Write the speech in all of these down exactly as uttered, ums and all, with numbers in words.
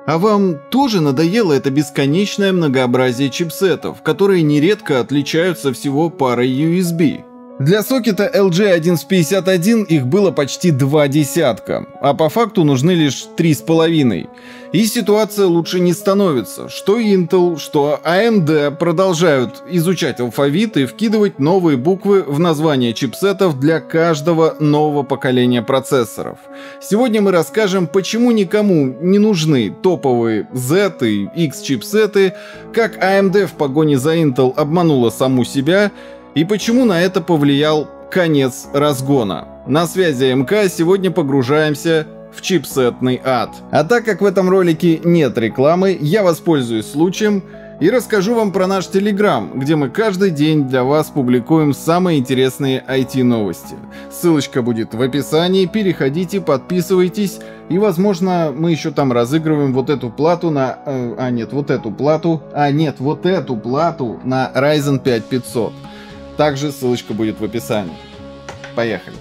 А вам тоже надоело это бесконечное многообразие чипсетов, которые нередко отличаются всего парой ю эс би? Для сокета эл джей одиннадцать пятьдесят один их было почти два десятка, а по факту нужны лишь три с половиной. И ситуация лучше не становится. Что Intel, что эй эм ди продолжают изучать алфавит и вкидывать новые буквы в названия чипсетов для каждого нового поколения процессоров. Сегодня мы расскажем, почему никому не нужны топовые Z и X чипсеты, как эй эм ди в погоне за Intel обманула саму себя, и почему на это повлиял конец разгона. На связи МК, сегодня погружаемся в чипсетный ад. А так как в этом ролике нет рекламы, я воспользуюсь случаем и расскажу вам про наш Telegram, где мы каждый день для вас публикуем самые интересные ай ти-новости. Ссылочка будет в описании, переходите, подписывайтесь, и возможно мы еще там разыгрываем вот эту плату на... Э, а нет, вот эту плату, а нет, вот эту плату на Ryzen пять пятьсот. Также ссылочка будет в описании. Поехали.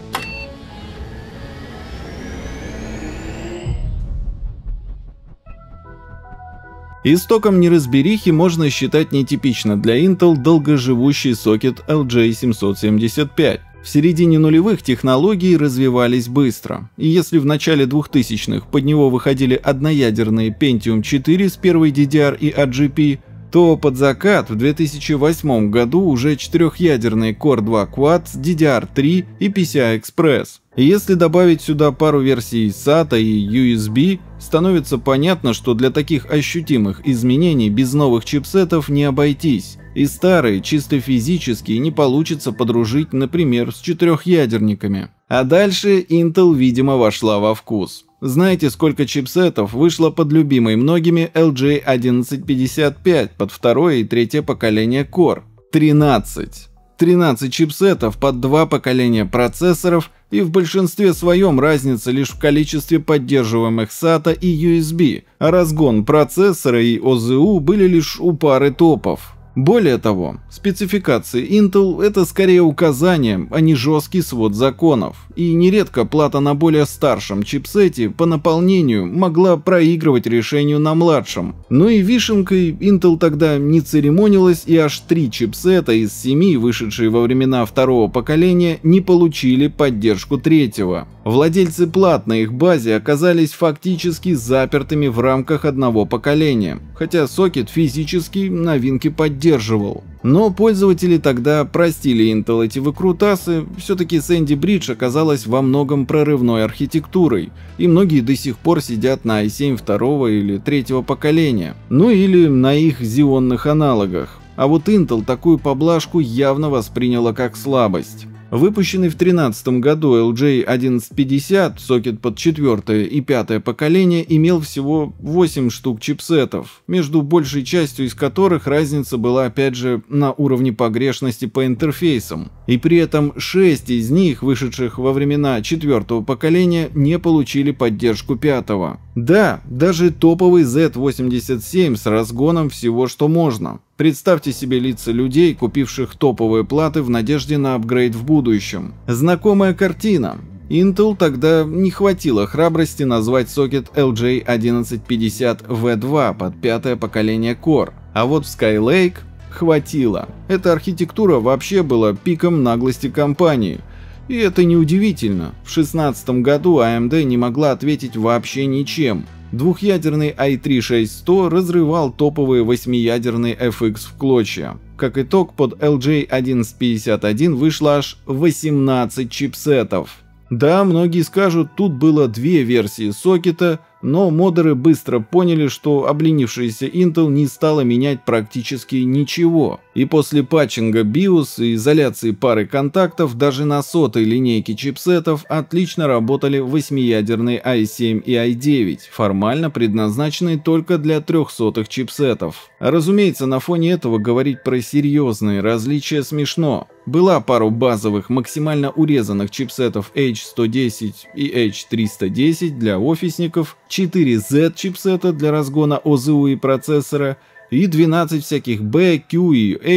Истоком неразберихи можно считать нетипично для Intel долгоживущий сокет эл джей семьсот семьдесят пять. В середине нулевых технологии развивались быстро, и если в начале двухтысячных под него выходили одноядерные Pentium четыре с первой ди ди ар и эй джи пи, то под закат в две тысячи восьмом году уже четырехъядерный Core два Quad с ди ди ар три и пи си ай Express. И если добавить сюда пару версий сата и ю эс би, становится понятно, что для таких ощутимых изменений без новых чипсетов не обойтись. И старые чисто физически не получится подружить, например, с четырехъядерниками. А дальше Intel, видимо, вошла во вкус. Знаете, сколько чипсетов вышло под любимой многими эл джей одиннадцать пятьдесят пять под второе и третье поколение Core? тринадцать. тринадцать чипсетов под два поколения процессоров, и в большинстве своем разница лишь в количестве поддерживаемых сата и ю эс би, а разгон процессора и о зэ ю были лишь у пары топов. Более того, спецификации Intel — это скорее указания, а не жесткий свод законов, и нередко плата на более старшем чипсете по наполнению могла проигрывать решению на младшем. Ну и вишенкой Intel тогда не церемонилась, и аж три чипсета из семи, вышедшие во времена второго поколения, не получили поддержку третьего. Владельцы плат на их базе оказались фактически запертыми в рамках одного поколения, хотя сокет физически новинки поддерживал. Но пользователи тогда простили Intel эти выкрутасы, все-таки Sandy Bridge оказалась во многом прорывной архитектурой, и многие до сих пор сидят на ай семь второго или третьего поколения, ну или на их зионных аналогах. А вот Intel такую поблажку явно восприняла как слабость. Выпущенный в две тысячи тринадцатом году эл джей одиннадцать пятьдесят, сокет под четвертое и пятое поколение, имел всего восемь штук чипсетов, между большей частью из которых разница была опять же на уровне погрешности по интерфейсам. И при этом шесть из них, вышедших во времена четвертого поколения, не получили поддержку пятого. Да, даже топовый зет восемьдесят семь с разгоном всего что можно. Представьте себе лица людей, купивших топовые платы в надежде на апгрейд в будущем. Знакомая картина. Intel тогда не хватило храбрости назвать сокет эл джей одиннадцать пятьдесят ви два под пятое поколение Core. А вот в Skylake хватило. Эта архитектура вообще была пиком наглости компании. И это неудивительно. В две тысячи шестнадцатом году эй эм ди не могла ответить вообще ничем. Двухъядерный ай три шесть сто разрывал топовые восьмиядерные эф икс в клочья. Как итог, под эл джей одиннадцать пятьдесят один вышло аж восемнадцать чипсетов. Да, многие скажут, тут было две версии сокета, но модеры быстро поняли, что обленившаяся Intel не стала менять практически ничего. И после патчинга биос и изоляции пары контактов даже на сотой линейке чипсетов отлично работали восьмиядерные ай семь и ай девять, формально предназначенные только для трехсотых чипсетов. А разумеется, на фоне этого говорить про серьезные различия смешно. Была пару базовых максимально урезанных чипсетов эйч сто десять и эйч триста десять для офисников, четыре зет чипсета для разгона о зэ ю и процессора и двенадцать всяких B, Q и H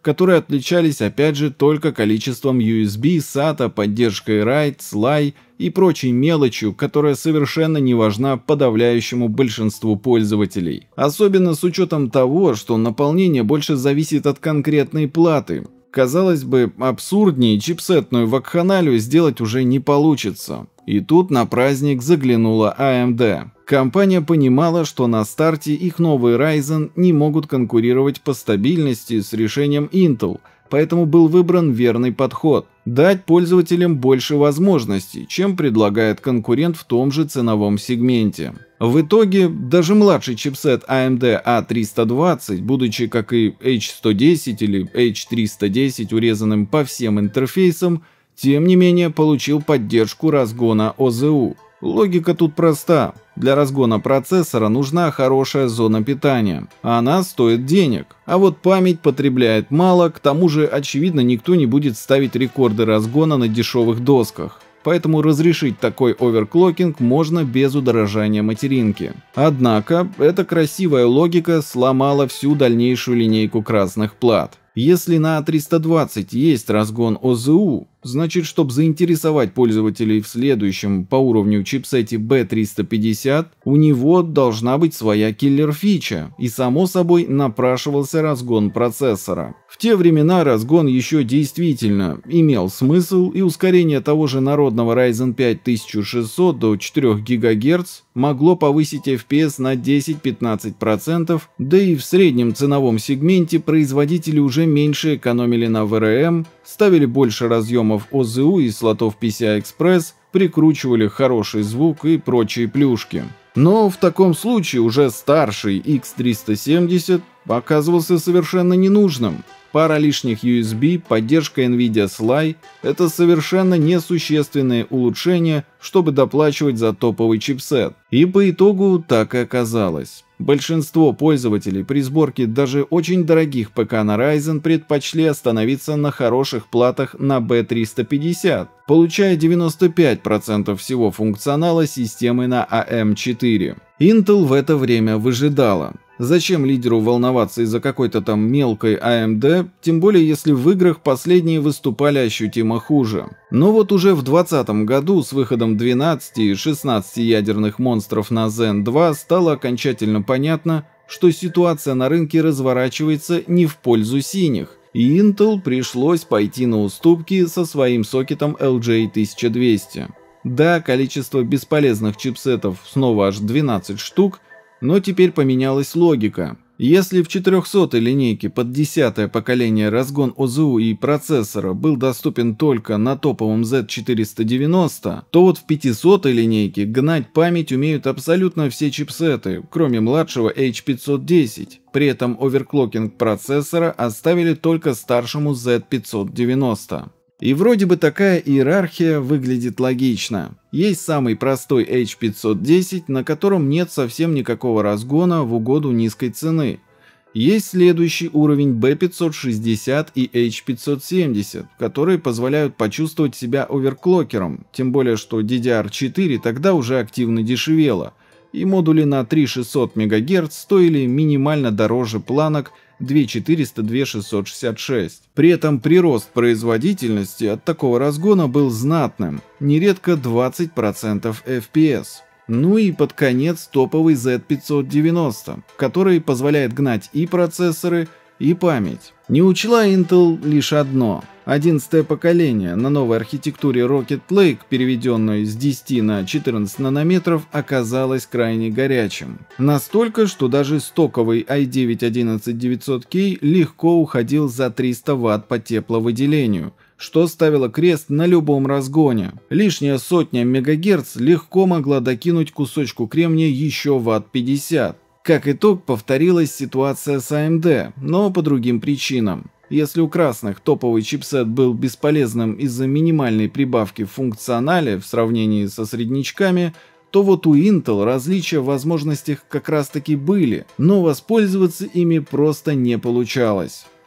которые отличались опять же только количеством ю эс би, сата, поддержкой райт, слай и прочей мелочью, которая совершенно не важна подавляющему большинству пользователей. Особенно с учетом того, что наполнение больше зависит от конкретной платы. Казалось бы, абсурднее чипсетную вакханалию сделать уже не получится. И тут на праздник заглянула а эм ди. Компания понимала, что на старте их новые Ryzen не могут конкурировать по стабильности с решением Intel, поэтому был выбран верный подход – дать пользователям больше возможностей, чем предлагает конкурент в том же ценовом сегменте. В итоге, даже младший чипсет а эм ди а триста двадцать, будучи как и эйч сто десять или эйч триста десять урезанным по всем интерфейсам, тем не менее получил поддержку разгона о зэ у. Логика тут проста. Для разгона процессора нужна хорошая зона питания. Она стоит денег. А вот память потребляет мало, к тому же, очевидно, никто не будет ставить рекорды разгона на дешевых досках. Поэтому разрешить такой оверклокинг можно без удорожания материнки. Однако, эта красивая логика сломала всю дальнейшую линейку красных плат. Если на а триста двадцать есть разгон о зэ у, значит, чтобы заинтересовать пользователей в следующем по уровню чипсете би триста пятьдесят, у него должна быть своя киллер-фича, и само собой напрашивался разгон процессора. В те времена разгон еще действительно имел смысл, и ускорение того же народного Ryzen пять тысяча шестьсот до четырёх гигагерц могло повысить эф пи эс на десять-пятнадцать процентов, да и в среднем ценовом сегменте производители уже меньше экономили на ви ар эм, ставили больше разъемов о зэ у и слотов пи си ай экспресс, прикручивали хороший звук и прочие плюшки. Но в таком случае уже старший икс триста семьдесят оказывался совершенно ненужным. Пара лишних ю эс би, поддержка NVIDIA слай – это совершенно несущественные улучшения, чтобы доплачивать за топовый чипсет. И по итогу так и оказалось. Большинство пользователей при сборке даже очень дорогих ПК на Ryzen предпочли остановиться на хороших платах на би триста пятьдесят, получая девяносто пять процентов всего функционала системы на а эм четыре. Intel в это время выжидала. Зачем лидеру волноваться из-за какой-то там мелкой а эм ди, тем более если в играх последние выступали ощутимо хуже. Но вот уже в двадцатом году с выходом двенадцати и шестнадцати ядерных монстров на зен два стало окончательно понятно, что ситуация на рынке разворачивается не в пользу синих, и Intel пришлось пойти на уступки со своим сокетом эл джей тысяча двести. Да, количество бесполезных чипсетов снова аж двенадцать штук, но теперь поменялась логика. Если в четырехсотой линейке под десятое поколение разгон о зэ у и процессора был доступен только на топовом зет четыреста девяносто, то вот в пятисотой линейке гнать память умеют абсолютно все чипсеты, кроме младшего эйч пятьсот десять. При этом оверклокинг процессора оставили только старшему зет пятьсот девяносто. И вроде бы такая иерархия выглядит логично. Есть самый простой эйч пятьсот десять, на котором нет совсем никакого разгона в угоду низкой цены. Есть следующий уровень би пятьсот шестьдесят и эйч пятьсот семьдесят, которые позволяют почувствовать себя оверклокером, тем более что ди ди ар четыре тогда уже активно дешевела, и модули на три тысячи шестьсот мегагерц стоили минимально дороже планок две тысячи четыреста — две тысячи шестьсот шестьдесят шесть. При этом прирост производительности от такого разгона был знатным, нередко двадцать процентов эф пи эс. Ну и под конец топовый зет пятьсот девяносто, который позволяет гнать и процессоры, и память. Не учла Intel лишь одно. одиннадцатое поколение на новой архитектуре Rocket Lake, переведенной с десяти на четырнадцать нанометров, оказалось крайне горячим. Настолько, что даже стоковый ай девять одиннадцать девятьсот кей легко уходил за триста ватт по тепловыделению, что ставило крест на любом разгоне. Лишняя сотня мегагерц легко могла докинуть кусочку кремния еще ватт пятьдесят. Как итог, повторилась ситуация с а эм ди, но по другим причинам. Если у красных топовый чипсет был бесполезным из-за минимальной прибавки в функционале в сравнении со среднячками, то вот у Intel различия в возможностях как раз таки были, но воспользоваться ими просто не получалось.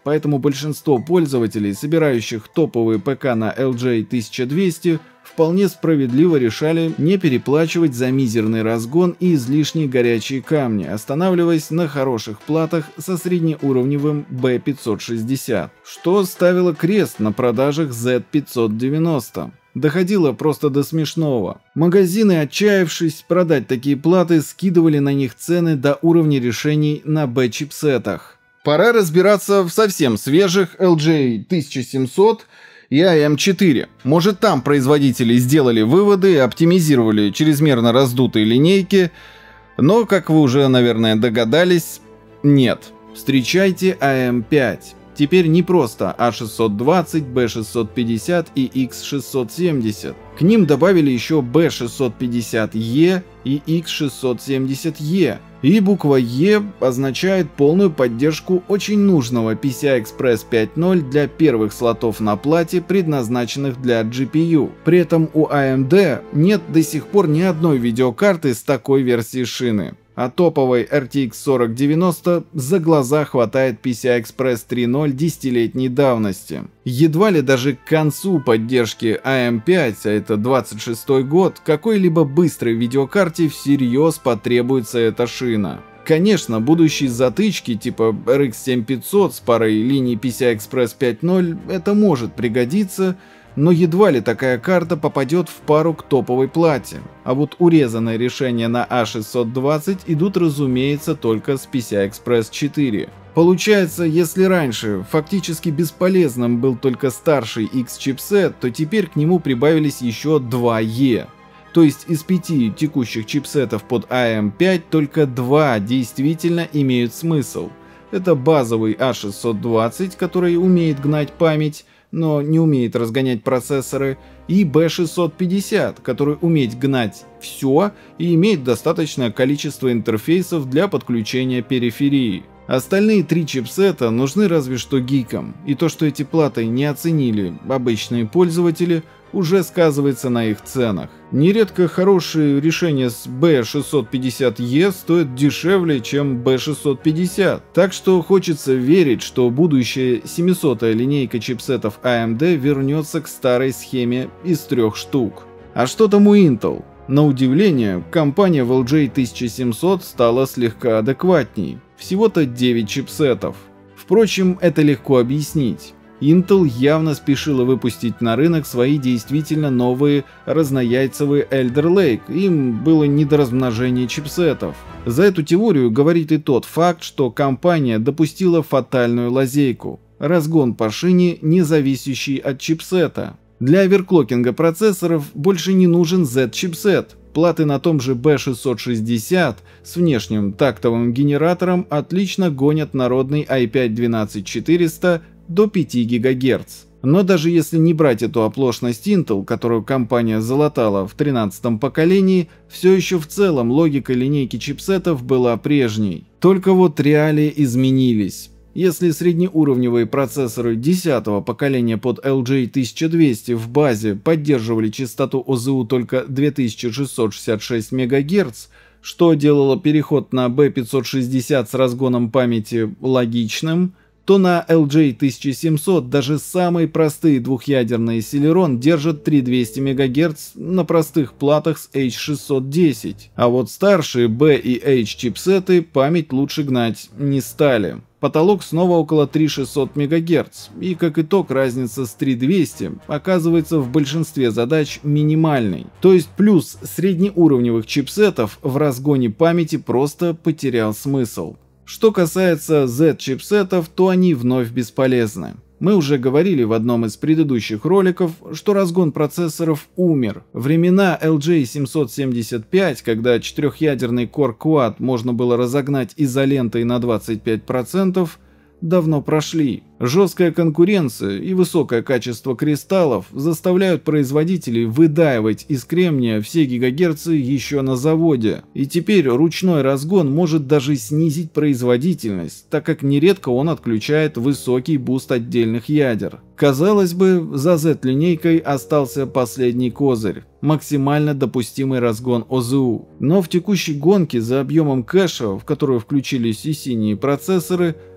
поэтому большинство пользователей, собирающих топовые ПК на эл джей тысяча двести, вполне справедливо решали не переплачивать за мизерный разгон и излишние горячие камни, останавливаясь на хороших платах со среднеуровневым би пятьсот шестьдесят, что ставило крест на продажах зет пятьсот девяносто. Доходило просто до смешного. Магазины, отчаявшись продать такие платы, скидывали на них цены до уровня решений на B-чипсетах. Пора разбираться в совсем свежих эл джей тысяча семьсот и эй эм четыре. Может, там производители сделали выводы и оптимизировали чрезмерно раздутые линейки, но, как вы уже, наверное, догадались, нет. Встречайте эй эм пять. Теперь не просто а шестьсот двадцать, бэ шестьсот пятьдесят и икс шестьсот семьдесят. К ним добавили еще бэ шестьсот пятьдесят и и икс шестьсот семьдесят и. И буква Е означает полную поддержку очень нужного пи си ай экспресс пять ноль для первых слотов на плате, предназначенных для джи пи ю. При этом у эй эм ди нет до сих пор ни одной видеокарты с такой версией шины. А топовой эр ти икс сорок девяносто за глаза хватает пи си ай экспресс три ноль десятилетней давности. Едва ли даже к концу поддержки эй эм пять, а это двадцать шестой год, какой-либо быстрой видеокарте всерьез потребуется эта шина. Конечно, будущие затычки типа эр икс семь пятьсот с парой линий пи си ай экспресс пять ноль это может пригодиться, но едва ли такая карта попадет в пару к топовой плате. А вот урезанные решения на а шестьсот двадцать идут, разумеется, только с пи си ай экспресс четыре. Получается, если раньше фактически бесполезным был только старший X-чипсет, то теперь к нему прибавились еще два Е. То есть из пяти текущих чипсетов под эй эм пять только два действительно имеют смысл. Это базовый а шестьсот двадцать, который умеет гнать память, но не умеет разгонять процессоры, и бэ шестьсот пятьдесят, который умеет гнать все и имеет достаточное количество интерфейсов для подключения периферии. Остальные три чипсета нужны разве что гикам, и то, что эти платы не оценили обычные пользователи, уже сказывается на их ценах. Нередко хорошие решения с бэ шестьсот пятьдесят и стоят дешевле, чем бэ шестьсот пятьдесят. Так что хочется верить, что будущая семисотая линейка чипсетов эй эм ди вернется к старой схеме из трех штук. А что там у Intel? На удивление, компания в эл джей тысяча семьсот стала слегка адекватней. Всего-то девять чипсетов. Впрочем, это легко объяснить. Intel явно спешила выпустить на рынок свои действительно новые разнояйцевые Alder Lake, им было не до размножения чипсетов. За эту теорию говорит и тот факт, что компания допустила фатальную лазейку – разгон по шине, не зависящий от чипсета. Для оверклокинга процессоров больше не нужен Z-чипсет. Платы на том же бэ шестьсот шестьдесят с внешним тактовым генератором отлично гонят народный ай пять двенадцать четыреста до пяти гигагерц. Но даже если не брать эту оплошность Intel, которую компания залатала в тринадцатом поколении, все еще в целом логика линейки чипсетов была прежней. Только вот реалии изменились. Если среднеуровневые процессоры десятого поколения под эл джей тысяча двести в базе поддерживали частоту о зэ у только две тысячи шестьсот шестьдесят шесть мегагерц, что делало переход на бэ пятьсот шестьдесят с разгоном памяти логичным, то на эл джей тысяча семьсот даже самые простые двухъядерные Celeron держат три тысячи двести мегагерц на простых платах с эйч шестьсот десять, а вот старшие B и H чипсеты память лучше гнать не стали. Потолок снова около три тысячи шестьсот мегагерц, и как итог разница с три тысячи двести оказывается в большинстве задач минимальной. То есть плюс среднеуровневых чипсетов в разгоне памяти просто потерял смысл. Что касается Z-чипсетов, то они вновь бесполезны. Мы уже говорили в одном из предыдущих роликов, что разгон процессоров умер. Времена эл джей семьсот семьдесят пять, когда четырехъядерный Core Quad можно было разогнать изолентой на двадцать пять процентов, давно прошли. Жесткая конкуренция и высокое качество кристаллов заставляют производителей выдаивать из кремния все гигагерцы еще на заводе. И теперь ручной разгон может даже снизить производительность, так как нередко он отключает высокий буст отдельных ядер. Казалось бы, за Z-линейкой остался последний козырь – максимально допустимый разгон о зэ у. Но в текущей гонке за объемом кэша, в которую включились и синие процессоры,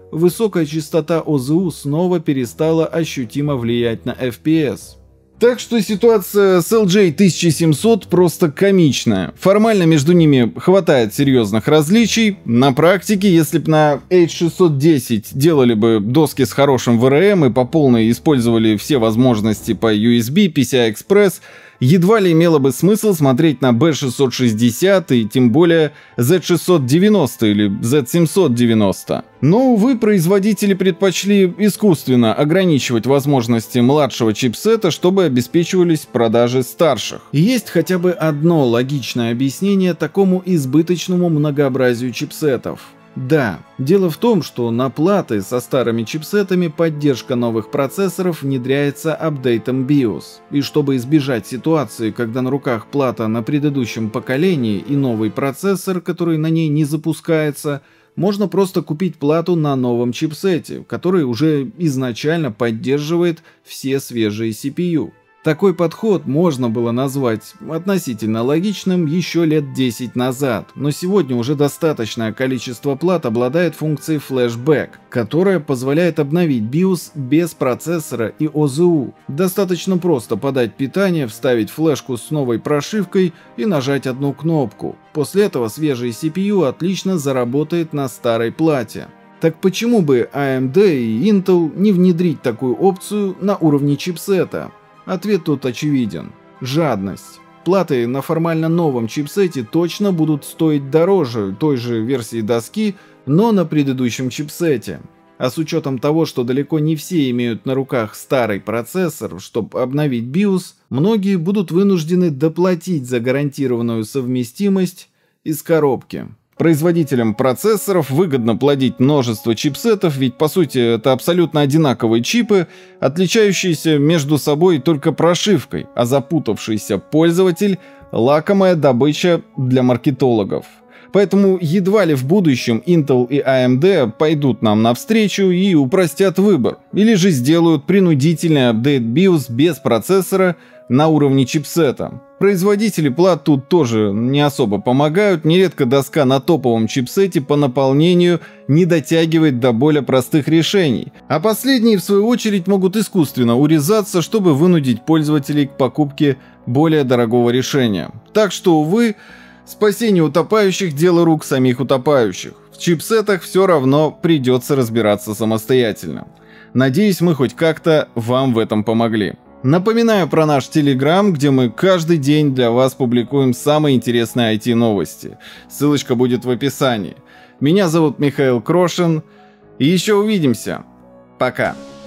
высокая частота о зэ у снова перестала ощутимо влиять на эф пи эс. Так что ситуация с эл джей тысяча семьсот просто комичная. Формально между ними хватает серьезных различий. На практике, если бы на эйч шестьсот десять делали бы доски с хорошим вэ эр эм и по полной использовали все возможности по ю эс би, пи си ай экспресс, едва ли имело бы смысл смотреть на би шестьсот шестьдесят и тем более зет шестьсот девяносто или зет семьсот девяносто. Но, увы, производители предпочли искусственно ограничивать возможности младшего чипсета, чтобы обеспечивались продажи старших. И есть хотя бы одно логичное объяснение такому избыточному многообразию чипсетов. Да, дело в том, что на платы со старыми чипсетами поддержка новых процессоров внедряется апдейтом биос. И чтобы избежать ситуации, когда на руках плата на предыдущем поколении и новый процессор, который на ней не запускается, можно просто купить плату на новом чипсете, который уже изначально поддерживает все свежие си пи ю. Такой подход можно было назвать относительно логичным еще лет десять назад, но сегодня уже достаточное количество плат обладает функцией флешбэк, которая позволяет обновить биос без процессора и о зэ у. Достаточно просто подать питание, вставить флешку с новой прошивкой и нажать одну кнопку. После этого свежий си пи ю отлично заработает на старой плате. Так почему бы эй эм ди и интел не внедрить такую опцию на уровне чипсета? Ответ тут очевиден. Жадность. Платы на формально новом чипсете точно будут стоить дороже той же версии доски, но на предыдущем чипсете. А с учетом того, что далеко не все имеют на руках старый процессор, чтобы обновить биос, многие будут вынуждены доплатить за гарантированную совместимость из коробки. Производителям процессоров выгодно плодить множество чипсетов, ведь по сути это абсолютно одинаковые чипы, отличающиеся между собой только прошивкой, а запутавшийся пользователь – лакомая добыча для маркетологов. Поэтому едва ли в будущем интел и эй эм ди пойдут нам навстречу и упростят выбор, или же сделают принудительный апдейт биос без процессора на уровне чипсета. Производители плат тут тоже не особо помогают, нередко доска на топовом чипсете по наполнению не дотягивает до более простых решений, а последние в свою очередь могут искусственно урезаться, чтобы вынудить пользователей к покупке более дорогого решения. Так что, увы, спасение утопающих – дело рук самих утопающих. В чипсетах все равно придется разбираться самостоятельно. Надеюсь, мы хоть как-то вам в этом помогли. Напоминаю про наш Telegram, где мы каждый день для вас публикуем самые интересные ай ти-новости. Ссылочка будет в описании. Меня зовут Михаил Крошин. И еще увидимся. Пока.